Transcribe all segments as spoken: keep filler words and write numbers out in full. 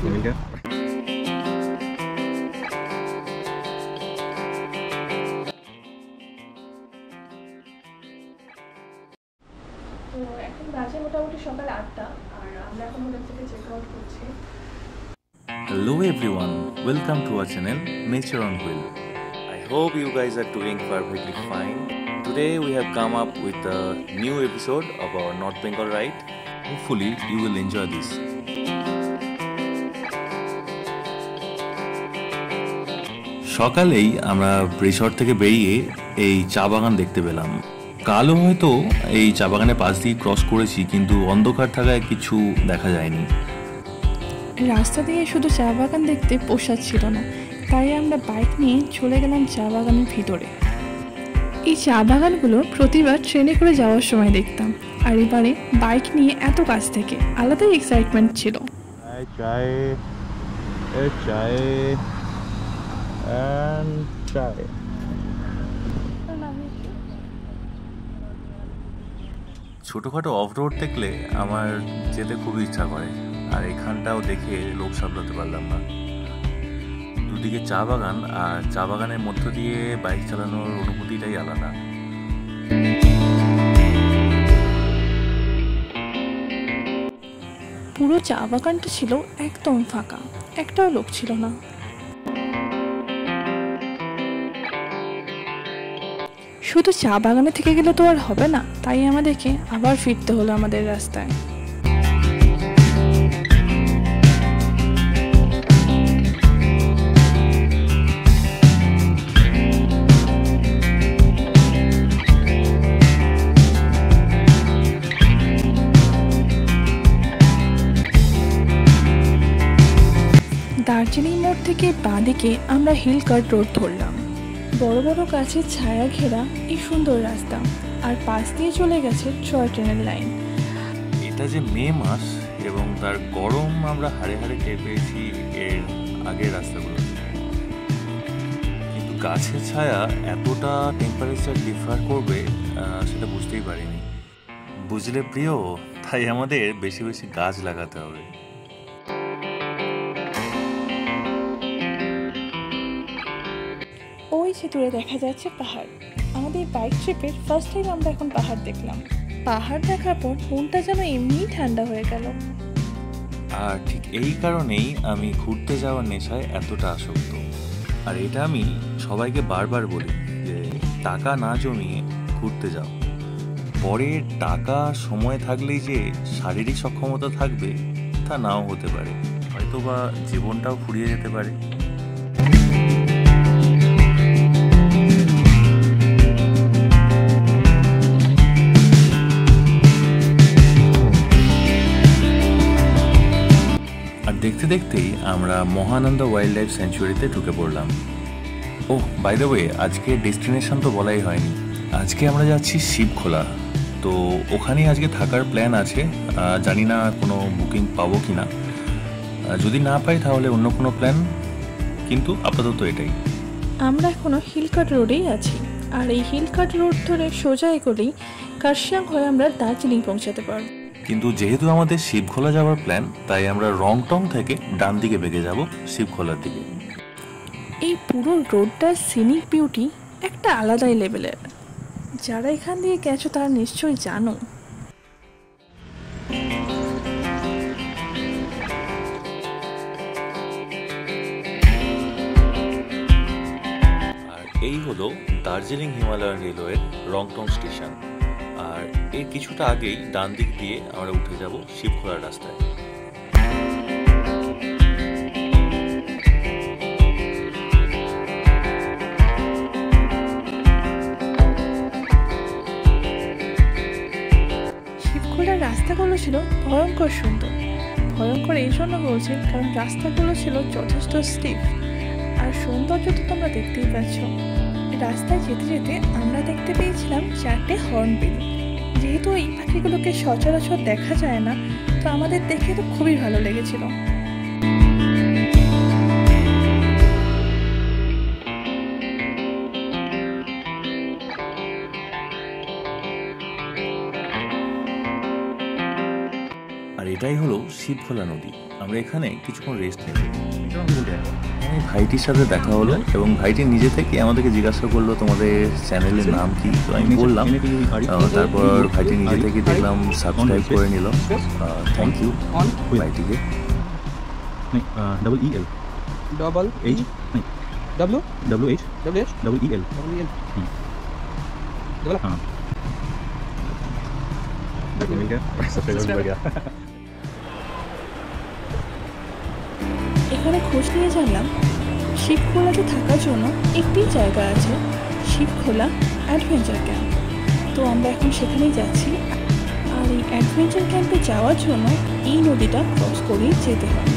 ভূমিকা। এখন বাজে মোটামুটি সকাল আটটা আর আমরা এখন হোটেল থেকে চেক আউট করছি। Hello everyone, welcome to our channel Nature on Wheel. I hope you guys are doing perfectly fine. Today we have come up with a new episode of our North Bengal ride. Hopefully you will enjoy this. সকালেই আমরা resort থেকে বেরিয়ে এই চা বাগান দেখতে পেলাম। কালও হয়তো এই চা বাগানের পাশ দিয়ে ক্রস করেছি, কিন্তু অন্ধকার থাকায় কিছু দেখা যায়নি। রাস্তা দিয়ে শুধু চা বাগান দেখতে পোষাচ্ছিল না, তাই আমরা বাইক নিয়ে চলে গেলাম চা বাগানের ভিতরে। এই চা বাগানগুলো প্রতিবার ট্রেনে করে যাওয়ার সময় দেখতাম, আর এবারে বাইক নিয়ে এত কাছ থেকে আলাদাই এক্সাইটমেন্ট ছিল। ছোটোখাটো অফ রোড দেখলে আমার যেতে খুবই ইচ্ছা করে, আর এখানটাও দেখে লোক সামলাতে পারলাম না। দুদিকে চা বাগান, আর চা বাগানের মধ্য দিয়ে বাইক চালানোর অনুভূতিটাই আলাদা। পুরো চা বাগানটা ছিল একদম ফাঁকা, একটাও লোক ছিল না। শুধু চা বাগানে থেকে গেলে তো আর হবে না, তাই আমাদেরকে আবার ফিরতে হলো আমাদের রাস্তায়। দার্জিলিং মোড় থেকে বাঁদিকে আমরা হিল কাট রোড ধরলাম। বড় বড় গাছের ছায়া ঘেরা এই সুন্দর রাস্তা, আর পাশ দিয়ে চলে গেছে টয় ট্রেনের লাইন। এটা যে মে মাস এবং তার গরম আমরা হাড়ে হাড়ে টের পেয়েছি এর আগের রাস্তাগুলো, কিন্তু গাছের ছায়া এতটা টেম্পারেচার ডিফার করবে সেটা বুঝতেই পারিনি। বুঝলে প্রিয়, তাই আমাদের বেশি বেশি গাছ লাগাতে হবে। ওই যে দূরে দেখা যাচ্ছে পাহাড়। আমাদের বাইক ট্রিপের ফার্স্ট টাইম আমরা এখন পাহাড় দেখলাম। পাহাড় দেখার পর মনটা যেন এমনিই ঠান্ডা হয়ে গেল। আর ঠিক এই কারণেই আমি ঘুরতে যাওয়ার নেশায় এতটা আসক্ত। আর এটা আমি সবাইকে বারবার বলি যে টাকা না জমিয়ে ঘুরতে যাও। পরে টাকা সময় থাকলেই যে শারীরিক সক্ষমতা থাকবে তা নাও হতে পারে, হয়তো বা জীবনটাও ফুরিয়ে যেতে পারে। দেখতে দেখতেই আমরা মহানন্দা ওয়াইল্ড লাইফ স্যাংচুয়ারিতে ঢুকে পড়লাম। ও বাই দ্য ওয়ে, আজকে ডেস্টিনেশন তো বলাই হয়নি। আজকে আমরা যাচ্ছি শিবখোলা, তো ওখানেই আজকে থাকার প্ল্যান আছে। জানি না কোনো বুকিং পাবো কি না, যদি না পাই তাহলে অন্য কোনো প্ল্যান, কিন্তু আপাতত এটাই। আমরা এখনো হিলকাট রোডেই আছি, আর এই হিলকাট রোড ধরে সোজা এগোলেই কার্শিয়াং হয়ে আমরা দার্জিলিং পৌঁছাতে পারব। কিন্তু যেহেতু আমাদের শিবখোলা যাওয়ার প্ল্যান, তাই আমরা রংটং থেকে ডান দিকে বেঁকে যাব শিবখোলার দিকে। এই পুরো রোডটার সিনিক বিউটি একটা আলাদাই লেভেলের। যারা এখান দিয়ে গেছো তারা নিশ্চয়ই জানো। আর এই হলো দার্জিলিং হিমালয়ান রেলওয়ের রংটং স্টেশন, আর এর কিছুটা আগেই ডান দিক দিয়ে আমরা উঠে যাব শিবখোলার রাস্তায়। শিবখোলার রাস্তাগুলো ছিল ভয়ঙ্কর সুন্দর। ভয়ঙ্কর এই জন্য বলছি কারণ রাস্তাগুলো ছিল যথেষ্ট স্টিফ, আর সৌন্দর্য তো তোমরা দেখতেই পাচ্ছ। রাস্তায় যেতে যেতে আমরা দেখতে পেয়েছিলাম চারটে হর্নবিল। যেহেতু এই পাখিগুলোকে সচরাচর দেখা যায় না, তো আমাদের দেখে তো খুবই ভালো লেগেছিল। এটাই হলো শিবখোলা নদী। আমরা এখানে কিছুক্ষণ রেস্ট নেব। আমি ভাইটির সাথে দেখা হলো এবং ভাইটি নিজে থেকে আমাদেরকে জিজ্ঞাসা করলো তোমাদের চ্যানেলের নাম কি। তো আমি বললাম, তারপর ভাইটি নিজে থেকে দেখলাম সাবস্ক্রাইব করে নিল। থ্যাংক ইউ ভাইটিকে। Double E L double H नहीं W W H W H double E L W L double हाँ मिल गया सब्सक्राइबर मिल गया। এখানে খোঁজ নিয়ে জানলাম শিবখোলাতে থাকার জন্য একটি জায়গা আছে, শিবখোলা অ্যাডভেঞ্চার ক্যাম্প। তো আমরা এখন সেখানেই যাচ্ছি। আর এই অ্যাডভেঞ্চার ক্যাম্পে যাওয়ার জন্য এই নদীটা ক্রস করেই যেতে হয়।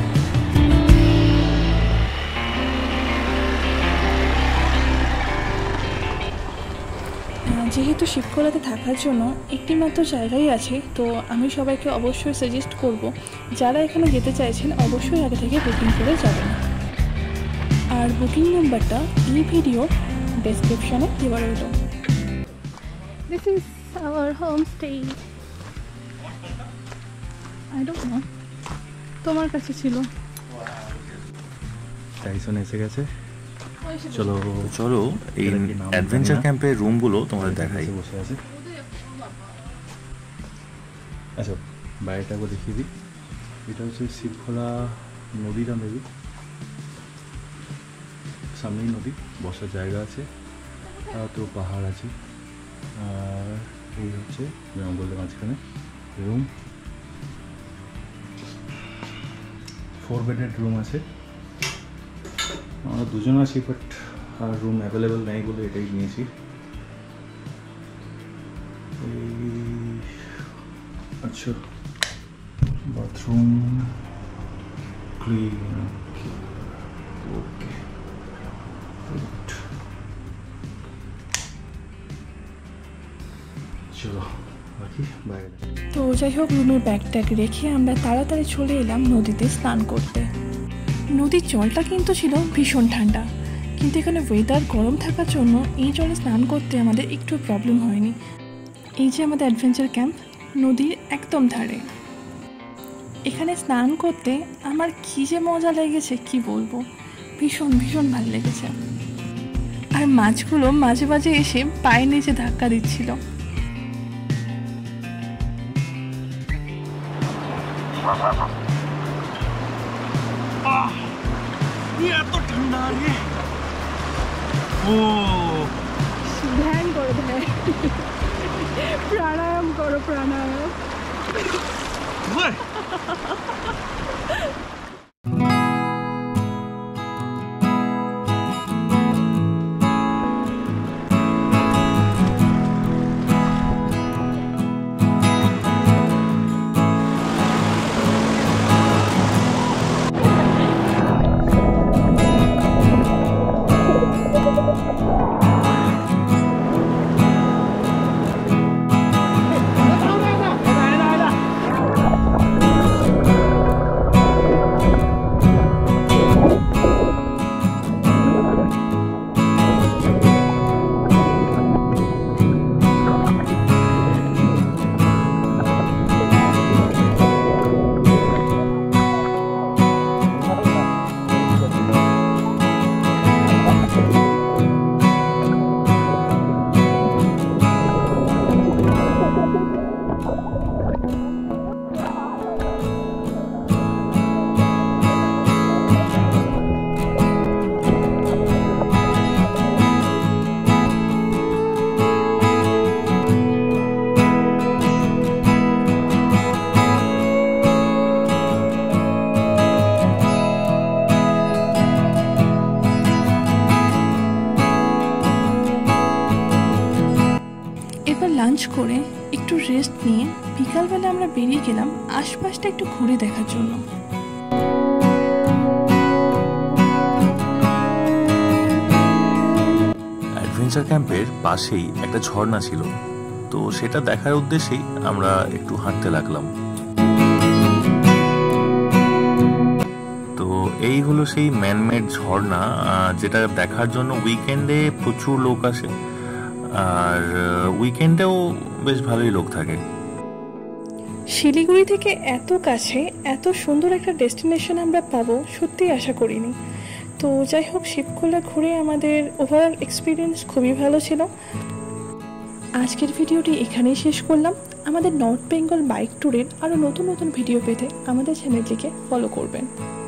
যেহেতু শিবখোলাতে থাকার জন্য একটি মাত্র জায়গাই আছে, তো আমি সবাইকে অবশ্যই সাজেস্ট করব যারা এখানে যেতে চাইছেন অবশ্যই আগে থেকে বুকিং করে যাবেন। আর বুকিং নাম্বারটা এই ভিডিও ডেসক্রিপশনে দেওয়া রইল। This is our home stay. I don't know, তোমার কাছে ছিল। টাইসন এসে গেছে, চলো চলো এই অ্যাডভেঞ্চার ক্যাম্পের রুমগুলো তোমাদের দেখাই। বসে আছে। আচ্ছা বাইরেটাকে দেখিয়ে দিই। এটা হচ্ছে শিবখোলা নদীটা, মেবি সামনেই নদী, বসার জায়গা আছে, আর তো পাহাড় আছে। আর এই হচ্ছে জঙ্গলের মাঝখানে রুম, ফোর বেডেড রুম আছে। আমরা দুজন আছি, বাট আর রুম অ্যাভেলেবেল নেই বলে এটাই নিয়েছি। আচ্ছা বাথরুম ক্লিন, ওকে চলো বাকি বাইরে। তো যাই হোক, রুমের ব্যাগ ট্যাগ রেখে আমরা তাড়াতাড়ি চলে এলাম নদীতে স্নান করতে। নদীর জলটা কিন্তু ছিল ভীষণ ঠান্ডা, কিন্তু এখানে ওয়েদার গরম থাকার জন্য এই জলে স্নান করতে আমাদের একটু প্রবলেম হয়নি। এই যে আমাদের অ্যাডভেঞ্চার ক্যাম্প নদীর একদম ধারে, এখানে স্নান করতে আমার কী যে মজা লেগেছে কি বলবো, ভীষণ ভীষণ ভালো লেগেছে। আর মাছগুলো মাঝে মাঝে এসে পায়ের নিচে ধাক্কা দিচ্ছিল। এত ঠান্ডা রে। ও ধ্যান করো, ধ্যান প্রাণায়াম করো, প্রাণায়াম। লাঞ্চ করে একটু রেস্ট নিয়ে বিকালবেলা আমরা বেরিয়ে গেলাম আশপাশটা একটু ঘুরে দেখার জন্য। অ্যাডভেঞ্চার ক্যাম্পের পাশেই একটা ঝর্ণা ছিল, তো সেটা দেখার উদ্দেশ্যেই আমরা একটু হাঁটতে লাগলাম। তো এই হলো সেই ম্যানমেড ঝর্ণা, যেটা দেখার জন্য উইকেন্ডে প্রচুর লোক আসে, আর উইকেন্ডেও বেশ ভালোই লোক থাকে। শিলিগুড়ি থেকে এত কাছে এত সুন্দর একটা ডেস্টিনেশন আমরা পাবো সত্যিই আশা করিনি। তো যাই হোক, শিবখোলা ঘুরে আমাদের ওভারঅল এক্সপিরিয়েন্স খুবই ভালো ছিল। আজকের ভিডিওটি এখানেই শেষ করলাম। আমাদের নর্থ বেঙ্গল বাইক ট্যুরের আরও নতুন নতুন ভিডিও পেতে আমাদের চ্যানেলটিকে ফলো করবেন।